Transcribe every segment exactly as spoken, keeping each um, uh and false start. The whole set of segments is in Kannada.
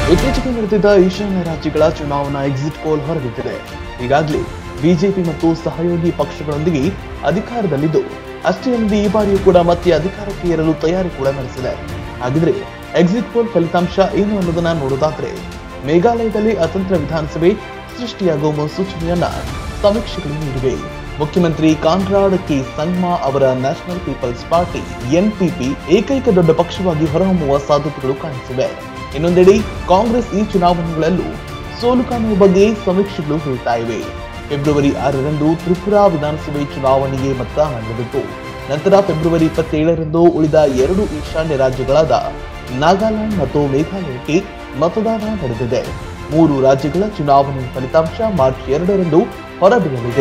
ಇತ್ತೀಚೆಗೆ ನಡೆದಿದ್ದ ಈಶಾನ್ಯ ರಾಜ್ಯಗಳ ಚುನಾವಣಾ ಎಕ್ಸಿಟ್ ಪೋಲ್ ಹೊರಬಿದ್ದಿದೆ. ಈಗಾಗಲೇ ಬಿಜೆಪಿ ಮತ್ತು ಸಹಯೋಗಿ ಪಕ್ಷಗಳೊಂದಿಗೆ ಅಧಿಕಾರದಲ್ಲಿದ್ದು, ಅಷ್ಟೇ ಅಲ್ಲದೆ ಈ ಬಾರಿಯೂ ಕೂಡ ಮತ್ತೆ ಅಧಿಕಾರಕ್ಕೆ ಏರಲು ತಯಾರಿ ಕೂಡ ನಡೆಸಿದೆ. ಹಾಗಿದ್ರೆ ಎಕ್ಸಿಟ್ ಪೋಲ್ ಫಲಿತಾಂಶ ಏನು ಅನ್ನೋದನ್ನ ನೋಡೋದಾದ್ರೆ, ಮೇಘಾಲಯದಲ್ಲಿ ಅತಂತ್ರ ವಿಧಾನಸಭೆ ಸೃಷ್ಟಿಯಾಗುವ ಮುನ್ಸೂಚನೆಯನ್ನ ಸಮೀಕ್ಷೆಗಳು ನೀಡಿವೆ. ಮುಖ್ಯಮಂತ್ರಿ ಕಾನ್ರಾಡ್ ಕೆ ಸಂಗ್ಮಾ ಅವರ ನ್ಯಾಷನಲ್ ಪೀಪಲ್ಸ್ ಪಾರ್ಟಿ ಎನ್ಪಿಪಿ ಏಕೈಕ ದೊಡ್ಡ ಪಕ್ಷವಾಗಿ ಹೊರಹೊಮ್ಮುವ ಸಾಧ್ಯತೆಗಳು ಕಾಣಿಸಿವೆ. ಇನ್ನೊಂದೆಡೆ ಕಾಂಗ್ರೆಸ್ ಈ ಚುನಾವಣೆಗಳಲ್ಲೂ ಸೋಲು ಕಾಣುವ ಬಗ್ಗೆ ಸಮೀಕ್ಷೆಗಳು ಹೇಳ್ತಾ ಇವೆ. ಫೆಬ್ರವರಿ ಆರರಂದು ತ್ರಿಪುರಾ ವಿಧಾನಸಭೆ ಚುನಾವಣೆಗೆ ಮತದಾನ ನಡೆದಿತ್ತು. ನಂತರ ಫೆಬ್ರವರಿ ಇಪ್ಪತ್ತೇಳರಂದು ಉಳಿದ ಎರಡು ಈಶಾನ್ಯ ರಾಜ್ಯಗಳಾದ ನಾಗಾಲ್ಯಾಂಡ್ ಮತ್ತು ಮೇಘಾಲಯಕ್ಕೆ ಮತದಾನ ನಡೆದಿದೆ. ಮೂರು ರಾಜ್ಯಗಳ ಚುನಾವಣೆ ಫಲಿತಾಂಶ ಮಾರ್ಚ್ ಎರಡರಂದು ಹೊರಬೀಳಲಿದೆ.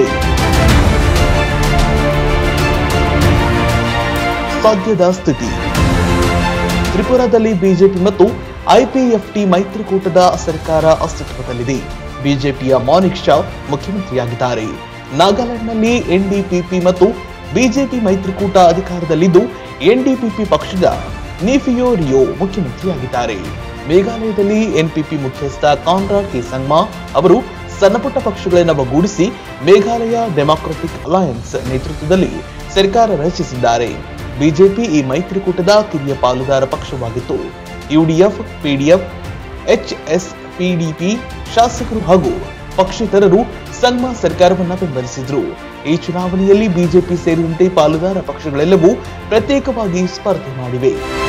ಸದ್ಯದ ಸ್ಥಿತಿ: ತ್ರಿಪುರಾದಲ್ಲಿ ಬಿಜೆಪಿ ಮತ್ತು ಐಪಿಎಫ್ಟಿ ಮೈತ್ರಿಕೂಟದ ಸರ್ಕಾರ ಅಸ್ತಿತ್ವದಲ್ಲಿದೆ. ಬಿಜೆಪಿಯ ಮಾನಿಕ್ ಶಾ ಮುಖ್ಯಮಂತ್ರಿಯಾಗಿದ್ದಾರೆ. ನಾಗಾಲ್ಯಾಂಡ್ನಲ್ಲಿ ಎನ್ಡಿಪಿಪಿ ಮತ್ತು ಬಿಜೆಪಿ ಮೈತ್ರಿಕೂಟ ಅಧಿಕಾರದಲ್ಲಿದ್ದು, ಎನ್ಡಿಪಿಪಿ ಪಕ್ಷದ ನಿಫಿಯೋ ರಿಯೋ ಮುಖ್ಯಮಂತ್ರಿಯಾಗಿದ್ದಾರೆ. ಮೇಘಾಲಯದಲ್ಲಿ ಎನ್ಪಿಪಿ ಮುಖ್ಯಸ್ಥ ಕಾನ್ರಾಡ್ ಕೆ ಸಂಗ್ಮಾ ಅವರು ಸಣ್ಣಪುಟ್ಟ ಪಕ್ಷಗಳನ್ನು ಒಗ್ಗೂಡಿಸಿ ಮೇಘಾಲಯ ಡೆಮಾಕ್ರೆಟಿಕ್ ಅಲಯನ್ಸ್ ನೇತೃತ್ವದಲ್ಲಿ ಸರ್ಕಾರ ರಚಿಸಿದ್ದಾರೆ. ಬಿಜೆಪಿ ಈ ಮೈತ್ರಿಕೂಟದ ಕಿರಿಯ ಪಾಲುದಾರ ಪಕ್ಷವಾಗಿತ್ತು. ಯುಡಿಎಫ್, ಪಿಡಿಎಫ್, ಎಚ್ಎಸ್ಪಿಡಿಪಿ ಶಾಸಕರು ಹಾಗೂ ಪಕ್ಷೇತರರು ಸಂಗ್ಮಾ ಸರ್ಕಾರವನ್ನ ಬೆಂಬಲಿಸಿದ್ರು. ಈ ಚುನಾವಣೆಯಲ್ಲಿ ಬಿಜೆಪಿ ಸೇರಿದಂತೆ ಪಾಲುದಾರ ಪಕ್ಷಗಳೆಲ್ಲವೂ ಪ್ರತ್ಯೇಕವಾಗಿ ಸ್ಪರ್ಧೆ ಮಾಡಿವೆ.